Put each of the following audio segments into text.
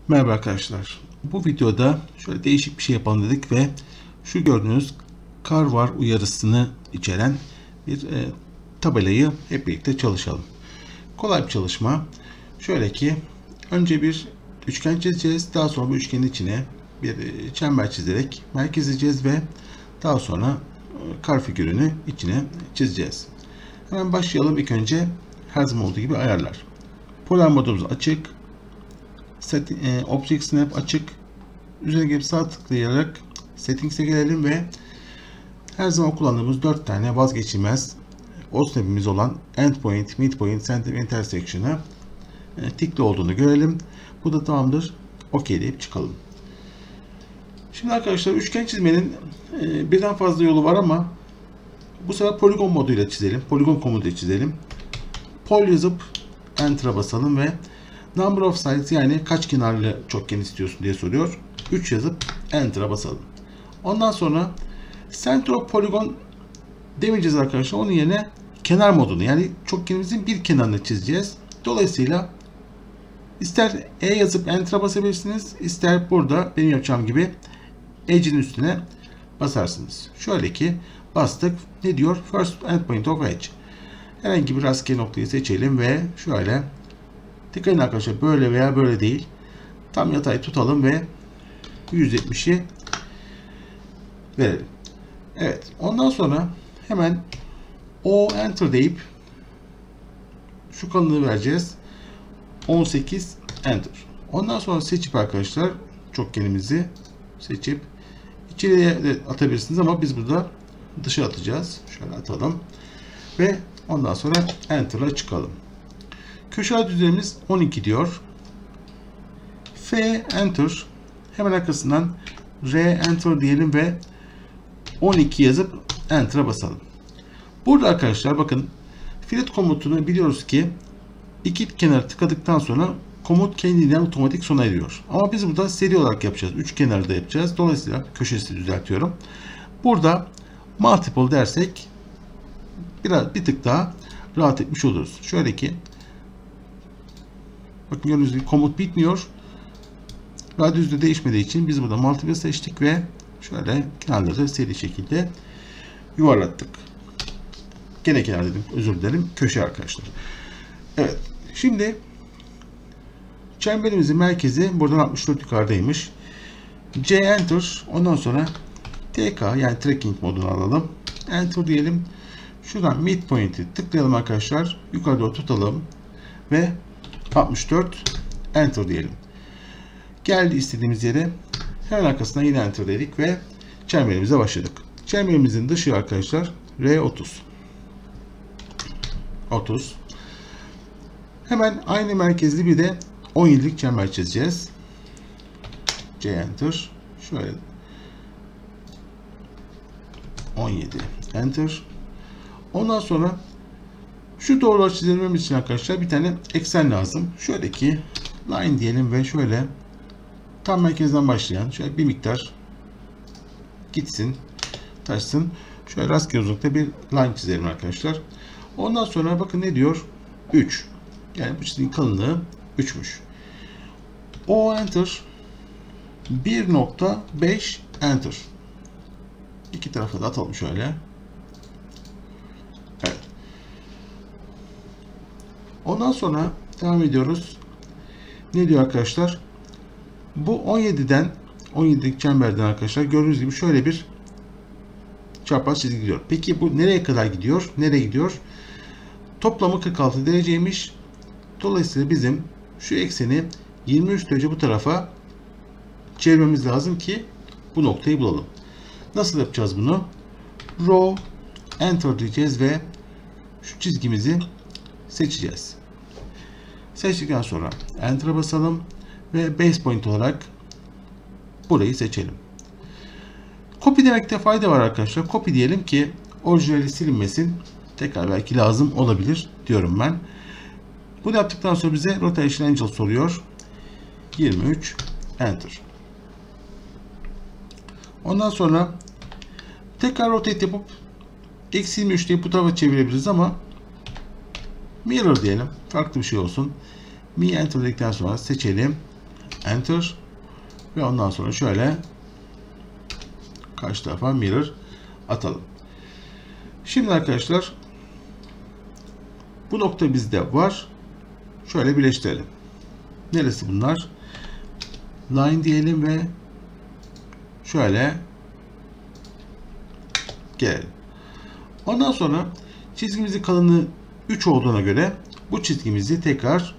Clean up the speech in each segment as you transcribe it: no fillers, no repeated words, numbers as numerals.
Merhaba arkadaşlar. Bu videoda şöyle değişik bir şey yapalım dedik ve şu gördüğünüz kar var uyarısını içeren bir tabelayı hep birlikte çalışalım. Kolay bir çalışma. Şöyle ki önce bir üçgen çizeceğiz. Daha sonra bu üçgenin içine bir çember çizerek merkezleyeceğiz ve daha sonra kar figürünü içine çizeceğiz. Hemen başlayalım. İlk önce her zaman olduğu gibi ayarlar. Polar modumuz açık. Object Snap açık. Üzerine gelip sağ tıklayarak Settings'e gelelim ve her zaman kullandığımız 4 tane vazgeçilmez o snap'imiz olan Endpoint, Midpoint, Center ve Intersection'ı tikli olduğunu görelim. Bu da tamamdır. OK deyip çıkalım. Şimdi arkadaşlar üçgen çizmenin birden fazla yolu var ama bu sefer poligon moduyla çizelim. Poligon komutuyla çizelim. Pol yazıp Enter'a basalım ve Number of sides yani kaç kenarlı çokgen istiyorsun diye soruyor. 3 yazıp Enter'a basalım. Ondan sonra Center of Polygon demeyeceğiz arkadaşlar. Onun yerine kenar modunu yani çokgenimizin bir kenarını çizeceğiz. Dolayısıyla ister E yazıp Enter'a basabilirsiniz. İster burada benim yapacağım gibi Edge'in üstüne basarsınız. Şöyle ki bastık. Ne diyor? First endpoint of edge. Herhangi bir rastgele noktayı seçelim ve şöyle dikkat edin arkadaşlar, böyle veya böyle değil. Tam yatay tutalım ve 170'i verelim. Evet. Ondan sonra hemen O enter deyip şu kalınlığı vereceğiz. 18 enter. Ondan sonra seçip arkadaşlar çokgenimizi seçip içeriye de atabilirsiniz ama biz burada dışa atacağız. Şöyle atalım. Ve ondan sonra enter'la çıkalım. Köşe düzlemimiz 12 diyor. F enter. Hemen arkasından R enter diyelim ve 12 yazıp enter'a basalım. Burada arkadaşlar bakın fillet komutunu biliyoruz ki iki kenarı tıkadıktan sonra komut kendinden otomatik sona eriyor. Ama biz burada seri olarak yapacağız. Üç kenarı da yapacağız. Dolayısıyla köşesi düzeltiyorum. Burada multiple dersek bir tık daha rahat etmiş oluruz. Şöyle ki bakın gördüğünüz gibi komut bitmiyor. Radyüs de değişmediği için biz burada multiple seçtik ve şöyle kenarları seri şekilde yuvarlattık. Gene kenar dedim, özür dilerim. Köşe arkadaşlar. Evet. Şimdi çemberimizin merkezi buradan 64 yukarıdaymış. C enter. Ondan sonra TK yani tracking modunu alalım. Enter diyelim. Şuradan midpoint'i tıklayalım arkadaşlar. Yukarı doğru tutalım ve 64 enter diyelim. Geldi istediğimiz yere. Hemen arkasına yine enter dedik ve çemberimize başladık. Çemberimizin dışı arkadaşlar R30. 30. Hemen aynı merkezli bir de 17'lik çember çizeceğiz. C enter. Şöyle 17 enter. Ondan sonra şu doğruları çizilmemiz için arkadaşlar bir tane eksen lazım. Şöyle ki line diyelim ve şöyle tam merkezden başlayan şöyle bir miktar gitsin, taşsın. Şöyle rastgele uzunlukta bir line çizelim arkadaşlar. Ondan sonra bakın ne diyor? 3. Yani bu çizginin kalınlığı 3'müş. O enter 1.5 enter. İki tarafa da atalım şöyle. Evet. Ondan sonra devam ediyoruz. Ne diyor arkadaşlar? Bu 17'lik çemberden arkadaşlar gördüğünüz gibi şöyle bir çapraz çizgi gidiyor. Peki bu nereye kadar gidiyor? Nereye gidiyor? Toplamı 46 dereceymiş. Dolayısıyla bizim şu ekseni 23 derece bu tarafa çevirmemiz lazım ki bu noktayı bulalım. Nasıl yapacağız bunu? Row enter diyeceğiz ve şu çizgimizi seçeceğiz. Seçtikten sonra enter'a basalım ve base point olarak burayı seçelim. Copy demekte fayda var arkadaşlar. Copy diyelim ki orijinali silinmesin. Tekrar belki lazım olabilir diyorum ben. Bunu yaptıktan sonra bize rotation angle soruyor. 23 enter. Ondan sonra tekrar rotate yapıp eksi 23 deyip bu tarafa çevirebiliriz ama mirror diyelim. Farklı bir şey olsun. Mi enter dedikten sonra seçelim. Enter. Ve ondan sonra şöyle karşı tarafa mirror atalım. Şimdi arkadaşlar bu nokta bizde var. Şöyle birleştirelim. Neresi bunlar? Line diyelim ve şöyle gelelim. Ondan sonra çizgimizin kalınlığı 3 olduğuna göre bu çizgimizi tekrar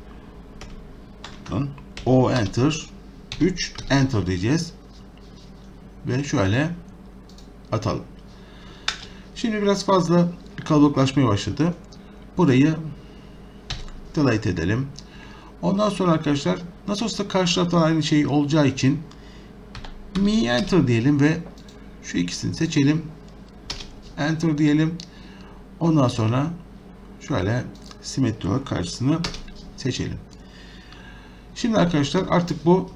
O enter 3 enter diyeceğiz. Ve şöyle atalım. Şimdi biraz fazla kalabalıklaşmaya başladı. Burayı delete edelim. Ondan sonra arkadaşlar nasıl olsa karşı taraftan aynı şey olacağı için mi enter diyelim ve şu ikisini seçelim. Enter diyelim. Ondan sonra şöyle simetri olarak karşısını seçelim. Şimdi arkadaşlar artık bu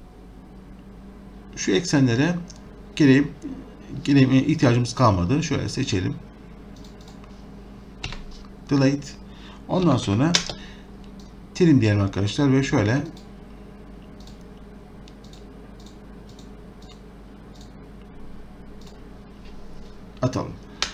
şu eksenlere geleyim ihtiyacımız kalmadı. Şöyle seçelim. Delete. Ondan sonra trim diyelim arkadaşlar ve şöyle atalım.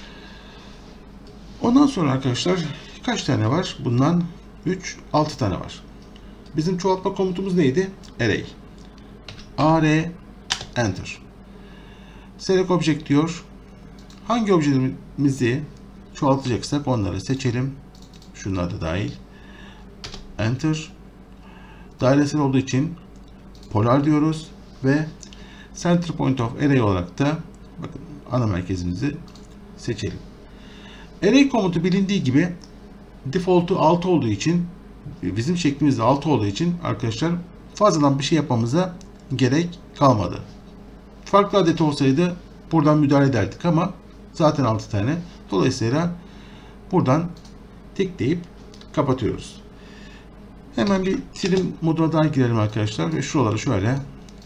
Ondan sonra arkadaşlar kaç tane var? Bundan 6 tane var. Bizim çoğaltma komutumuz neydi? Array. AR enter. Select object diyor. Hangi objelerimizi çoğaltacaksak onları seçelim. Şunlar da dahil. Enter. Dairesel olduğu için polar diyoruz ve center point of array olarak da bakın ana merkezimizi seçelim. Array komutu bilindiği gibi default'u 6 olduğu için bizim şeklimiz de 6 olduğu için arkadaşlar fazladan bir şey yapmamıza gerek kalmadı. Farklı adet olsaydı buradan müdahale ederdik ama zaten 6 tane. Dolayısıyla buradan tıklayıp kapatıyoruz. Hemen bir trim moduna daha girelim arkadaşlar ve şuraları şöyle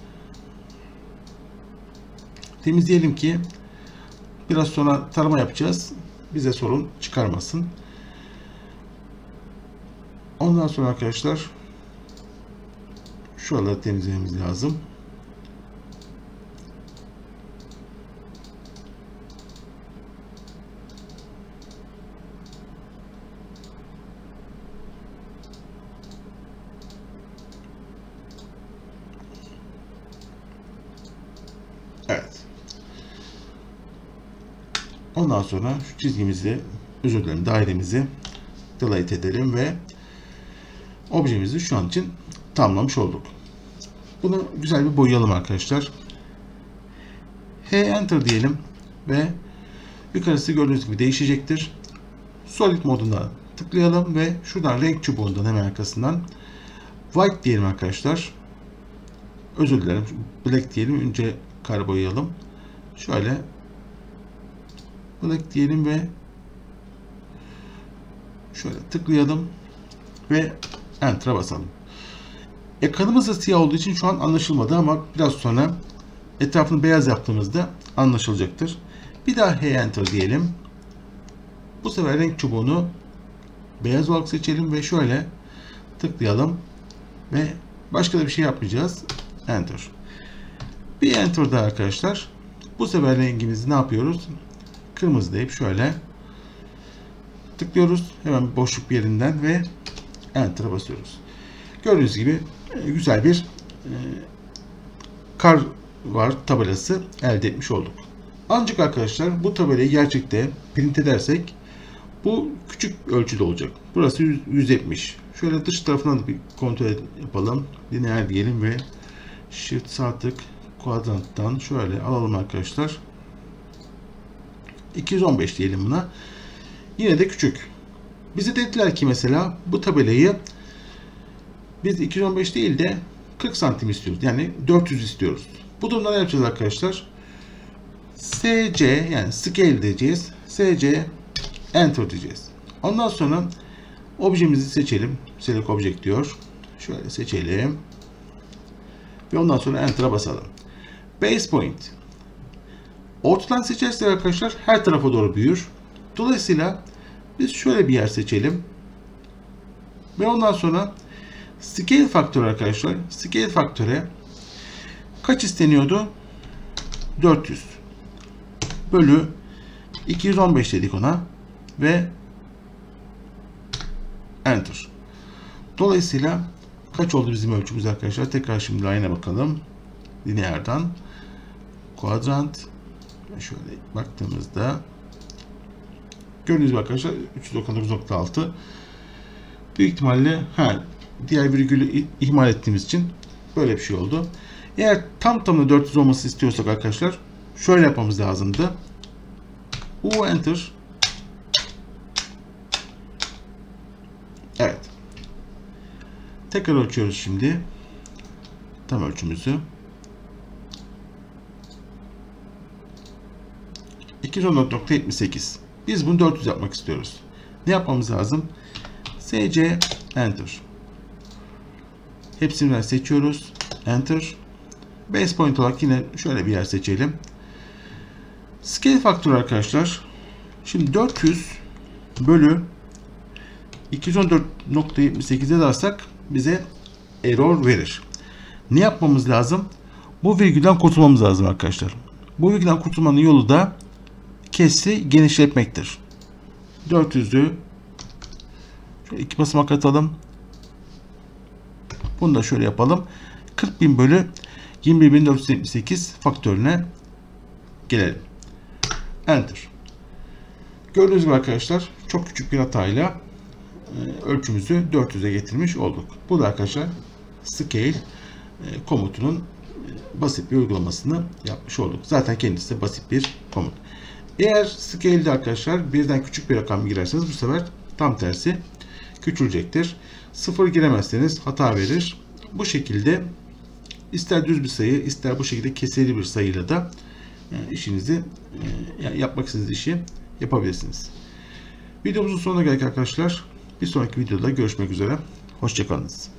temizleyelim ki biraz sonra tarama yapacağız. Bize sorun çıkarmasın. Ondan sonra arkadaşlar şuraları temizlememiz lazım. Evet. Ondan sonra şu çizgimizi, özür dilerim, dairemizi delete edelim ve objemizi şu an için tamamlamış olduk. Bunu güzel bir boyayalım arkadaşlar. H enter diyelim ve yukarısı gördüğünüz gibi değişecektir. Solid moduna tıklayalım ve şuradan renk çubuğundan hemen arkasından white diyelim arkadaşlar. Özür dilerim. Black diyelim. Önce kar boyayalım. Şöyle black diyelim ve şöyle tıklayalım ve enter'a basalım. Ekranımız da siyah olduğu için şu an anlaşılmadı ama biraz sonra etrafını beyaz yaptığımızda anlaşılacaktır. Bir daha H enter diyelim. Bu sefer renk çubuğunu beyaz olarak seçelim ve şöyle tıklayalım ve başka da bir şey yapmayacağız. Enter. Bir enter daha arkadaşlar. Bu sefer rengimizi ne yapıyoruz? Kırmızı deyip şöyle tıklıyoruz. Hemen boşluk bir yerinden ve enter'a basıyoruz. Gördüğünüz gibi güzel bir kar var tabelası elde etmiş olduk. Ancak arkadaşlar bu tabelayı gerçekte print edersek bu küçük ölçüde olacak. Burası 170. Şöyle dış tarafından da bir kontrol yapalım. Lineer diyelim ve shift sağ tık kuadranttan şöyle alalım arkadaşlar. 215 diyelim buna. Yine de küçük. Bize dediler ki mesela bu tabelayı biz 215 değil de 40 santim istiyoruz. Yani 400 istiyoruz. Bu durumda ne yapacağız arkadaşlar? SC yani scale diyeceğiz. SC enter diyeceğiz. Ondan sonra objemizi seçelim. Select object diyor. Şöyle seçelim. Ve ondan sonra enter'a basalım. Base point. Ortadan seçersek arkadaşlar her tarafa doğru büyür. Dolayısıyla biz şöyle bir yer seçelim. Ve ondan sonra Scale faktörü arkadaşlar. Scale faktöre kaç isteniyordu? 400 bölü 215 dedik ona ve Enter. Dolayısıyla kaç oldu bizim ölçümüz arkadaşlar? Tekrar şimdi line'a bakalım. Lineer'dan quadrant şöyle baktığımızda gördüğünüz gibi arkadaşlar 399.6 büyük ihtimalle diğer virgülü ihmal ettiğimiz için böyle bir şey oldu. Eğer tam tamına 400 olması istiyorsak arkadaşlar şöyle yapmamız lazımdı. U enter. Evet. Tekrar ölçüyoruz şimdi. Tam ölçümüzü. 214.78. Biz bunu 400 yapmak istiyoruz. Ne yapmamız lazım? SC enter. Hepsinden seçiyoruz. Enter. Base point olarak yine şöyle bir yer seçelim. Scale faktörü arkadaşlar. Şimdi 400 bölü 214.78'e yazarsak bize error verir. Ne yapmamız lazım? Bu virgülden kurtulmamız lazım arkadaşlar. Bu virgülden kurtulmanın yolu da kesri genişletmektir. 400'ü şöyle 2 basamak atalım. Bunu da şöyle yapalım. 40.000 bölü 21.478 faktörüne gelelim. Enter. Gördüğünüz gibi arkadaşlar çok küçük bir hatayla ölçümüzü 400'e getirmiş olduk. Bu da arkadaşlar scale komutunun basit bir uygulamasını yapmış olduk. Zaten kendisi de basit bir komut. Eğer scale'de arkadaşlar birden küçük bir rakam girerseniz bu sefer tam tersi küçülecektir. 0 giremezseniz hata verir. Bu şekilde ister düz bir sayı ister bu şekilde kesirli bir sayıyla da işinizi yapmak istediğiniz işi yapabilirsiniz. Videomuzun sonuna geldik arkadaşlar. Bir sonraki videoda görüşmek üzere. Hoşça kalınız.